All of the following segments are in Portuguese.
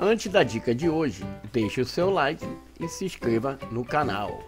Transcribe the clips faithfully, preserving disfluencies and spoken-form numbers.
Antes da dica de hoje, deixe o seu like e se inscreva no canal.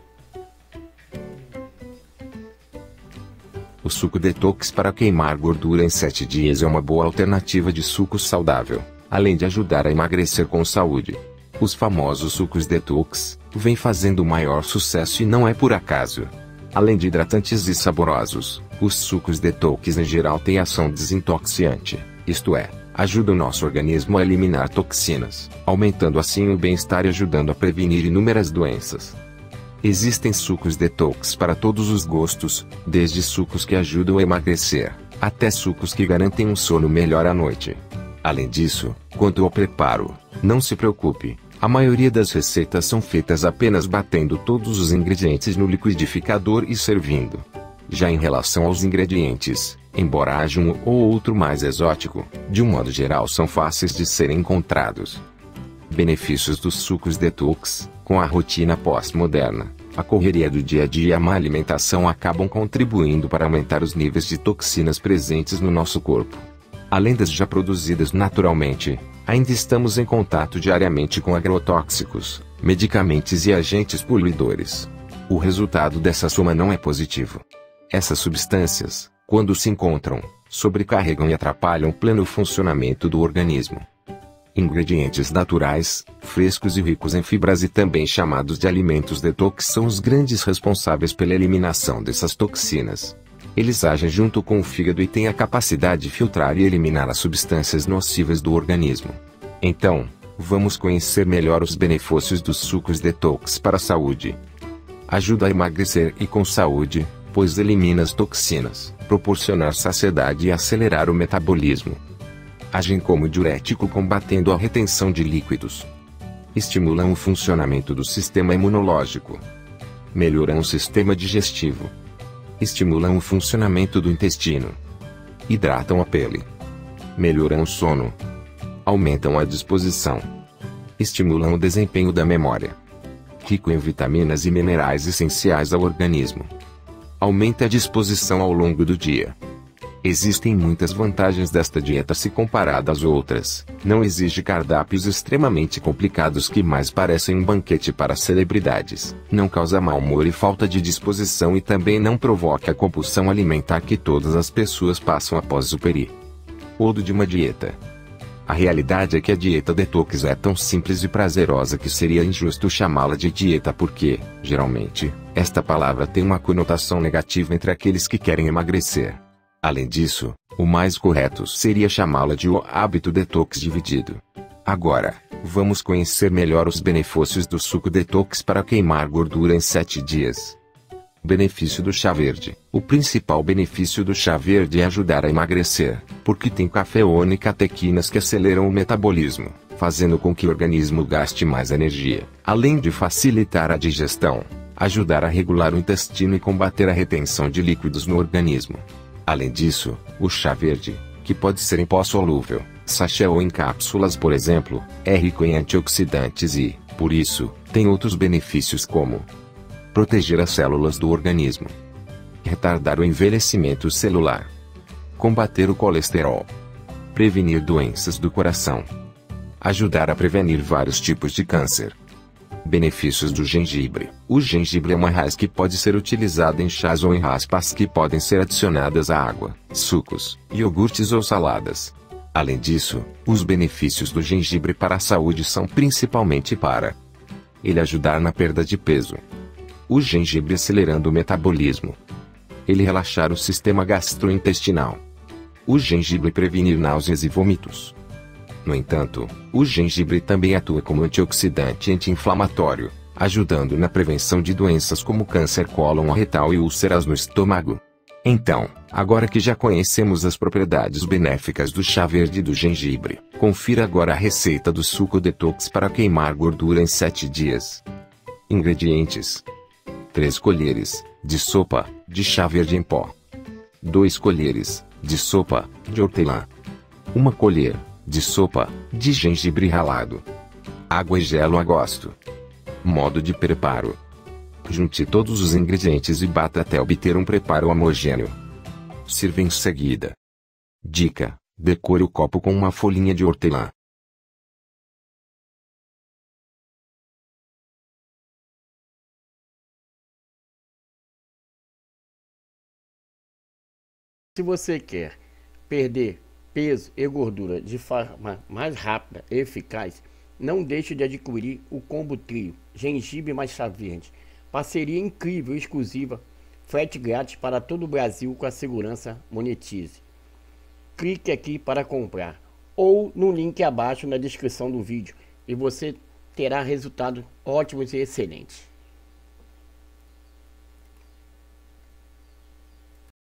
O suco detox para queimar gordura em sete dias é uma boa alternativa de suco saudável, além de ajudar a emagrecer com saúde. Os famosos sucos detox vêm fazendo maior sucesso e não é por acaso. Além de hidratantes e saborosos, os sucos detox em geral têm ação desintoxicante, isto é, ajuda o nosso organismo a eliminar toxinas, aumentando assim o bem-estar e ajudando a prevenir inúmeras doenças. Existem sucos detox para todos os gostos, desde sucos que ajudam a emagrecer, até sucos que garantem um sono melhor à noite. Além disso, quanto ao preparo, não se preocupe, a maioria das receitas são feitas apenas batendo todos os ingredientes no liquidificador e servindo. Já em relação aos ingredientes, embora haja um ou outro mais exótico, de um modo geral são fáceis de serem encontrados. Benefícios dos sucos detox. Com a rotina pós-moderna, a correria do dia a dia e a má alimentação acabam contribuindo para aumentar os níveis de toxinas presentes no nosso corpo. Além das já produzidas naturalmente, ainda estamos em contato diariamente com agrotóxicos, medicamentos e agentes poluidores. O resultado dessa soma não é positivo. Essas substâncias, quando se encontram, sobrecarregam e atrapalham o pleno funcionamento do organismo. Ingredientes naturais, frescos e ricos em fibras e também chamados de alimentos detox são os grandes responsáveis pela eliminação dessas toxinas. Eles agem junto com o fígado e têm a capacidade de filtrar e eliminar as substâncias nocivas do organismo. Então, vamos conhecer melhor os benefícios dos sucos detox para a saúde. Ajuda a emagrecer e com saúde, pois elimina as toxinas, proporcionar saciedade e acelerar o metabolismo. Agem como diurético combatendo a retenção de líquidos. Estimulam o funcionamento do sistema imunológico. Melhoram o sistema digestivo. Estimulam o funcionamento do intestino. Hidratam a pele. Melhoram o sono. Aumentam a disposição. Estimulam o desempenho da memória. Rico em vitaminas e minerais essenciais ao organismo. Aumenta a disposição ao longo do dia. Existem muitas vantagens desta dieta se comparada às outras. Não exige cardápios extremamente complicados que mais parecem um banquete para celebridades. Não causa mau humor e falta de disposição e também não provoca a compulsão alimentar que todas as pessoas passam após o período de uma dieta. A realidade é que a dieta detox é tão simples e prazerosa que seria injusto chamá-la de dieta porque, geralmente, esta palavra tem uma conotação negativa entre aqueles que querem emagrecer. Além disso, o mais correto seria chamá-la de o hábito detox dividido. Agora, vamos conhecer melhor os benefícios do suco detox para queimar gordura em sete dias. Benefício do chá verde. O principal benefício do chá verde é ajudar a emagrecer, porque tem cafeína e catequinas que aceleram o metabolismo, fazendo com que o organismo gaste mais energia, além de facilitar a digestão, ajudar a regular o intestino e combater a retenção de líquidos no organismo. Além disso, o chá verde, que pode ser em pó solúvel, sachê ou em cápsulas por exemplo, é rico em antioxidantes e, por isso, tem outros benefícios como proteger as células do organismo, retardar o envelhecimento celular, combater o colesterol, prevenir doenças do coração, ajudar a prevenir vários tipos de câncer. Benefícios do gengibre. O gengibre é uma raiz que pode ser utilizada em chás ou em raspas que podem ser adicionadas à água, sucos, iogurtes ou saladas. Além disso, os benefícios do gengibre para a saúde são principalmente para ele ajudar na perda de peso. O gengibre acelerando o metabolismo. Ele relaxar o sistema gastrointestinal. O gengibre prevenir náuseas e vômitos. No entanto, o gengibre também atua como antioxidante e anti-inflamatório, ajudando na prevenção de doenças como câncer cólon-retal e úlceras no estômago. Então, agora que já conhecemos as propriedades benéficas do chá verde e do gengibre, confira agora a receita do suco detox para queimar gordura em sete dias. Ingredientes: três colheres de sopa de chá verde em pó, dois colheres de sopa de hortelã, uma colher de sopa de gengibre ralado, água e gelo a gosto. Modo de preparo: junte todos os ingredientes e bata até obter um preparo homogêneo. Sirva em seguida. Dica: decore o copo com uma folhinha de hortelã. Se você quer perder peso e gordura de forma mais rápida e eficaz, não deixe de adquirir o combo trio, gengibre mais chá verde. Parceria incrível e exclusiva, frete grátis para todo o Brasil com a segurança Monetize. Clique aqui para comprar ou no link abaixo na descrição do vídeo e você terá resultados ótimos e excelentes.